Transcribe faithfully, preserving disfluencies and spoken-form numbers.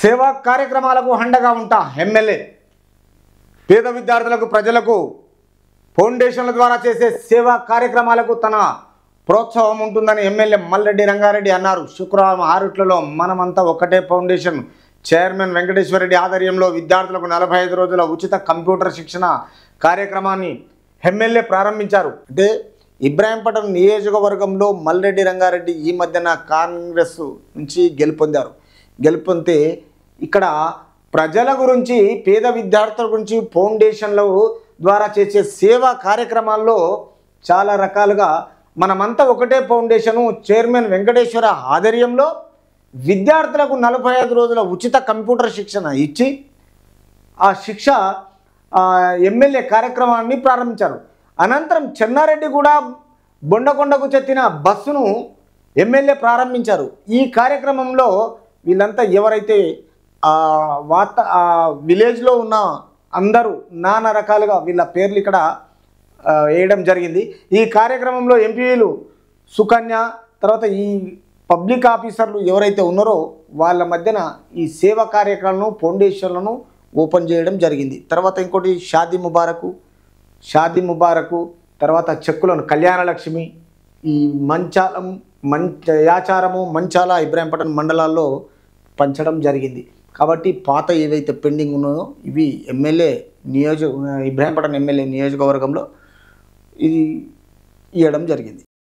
సేవా కార్యక్రమాలకు అండగా ఉంటా ఎమ్మెల్యే పేద విద్యార్థులకు ప్రజలకు ఫౌండేషన్ల ద్వారా చేసే సేవా కార్యక్రమాలకు తన ప్రోత్సాహం ఉంటుందని ఎమ్మెల్యే మల్రెడ్డి రంగారెడ్డి అన్నారు. శుక్రవారం ఆరుట్లలో మనమంతా ఒకటే ఫౌండేషన్ చైర్మన్ వెంకటేశ్వరరెడ్డి ఆధ్వర్యంలో విద్యార్థులకు నలభై ఐదు రోజుల ఉచిత కంప్యూటర్ శిక్షణ కార్యక్రమాన్ని ఎమ్మెల్యే ప్రారంభించారు. అంటే ఇబ్రాహీంపట్నం నియోజకవర్గంలో మల్రెడ్డి రంగారెడ్డి ఈ మధ్యన కాంగ్రెస్ నుంచి గెలుపొందారు. గెలుపొందితే ఇక్కడ ప్రజల గురించి పేద విద్యార్థుల గురించి ఫౌండేషన్ల ద్వారా చేసే సేవా కార్యక్రమాల్లో చాలా రకాలుగా మనమంతా ఒకటే ఫౌండేషను చైర్మన్ వెంకటేశ్వర ఆధ్వర్యంలో విద్యార్థులకు నలభై ఐదు రోజుల ఉచిత కంప్యూటర్ శిక్షణ ఇచ్చి ఆ శిక్ష ఎమ్మెల్యే కార్యక్రమాన్ని ప్రారంభించారు. అనంతరం చెన్నారెడ్డి కూడా బొండకొండకు చెందిన బస్సును ఎమ్మెల్యే ప్రారంభించారు. ఈ కార్యక్రమంలో వీళ్ళంతా ఎవరైతే వార్త విలేజ్లో ఉన్న అందరూ నానా రకాలుగా వీళ్ళ పేర్లు ఇక్కడ వేయడం జరిగింది. ఈ కార్యక్రమంలో ఎంపీలు సుకన్య తర్వాత ఈ పబ్లిక్ ఆఫీసర్లు ఎవరైతే ఉన్నారో వాళ్ళ మధ్యన ఈ సేవా కార్యక్రమాలను ఫౌండేషన్లను ఓపెన్ చేయడం జరిగింది. తర్వాత ఇంకోటి షాదీ ముబారకు షాదీ ముబారకు తర్వాత చెక్కులను కళ్యాణలక్ష్మి ఈ మంచాలం మంచ యాచారము మంచాల ఇబ్రాహీంపట్నం మండలాల్లో పంచడం జరిగింది. కాబట్టి పాత ఏవైతే పెండింగ్ ఉన్నాయో ఇవి ఎమ్మెల్యే నియోజక ఇబ్రాహీంపట్నం ఎమ్మెల్యే నియోజకవర్గంలో ఇది ఇవ్వడం జరిగింది.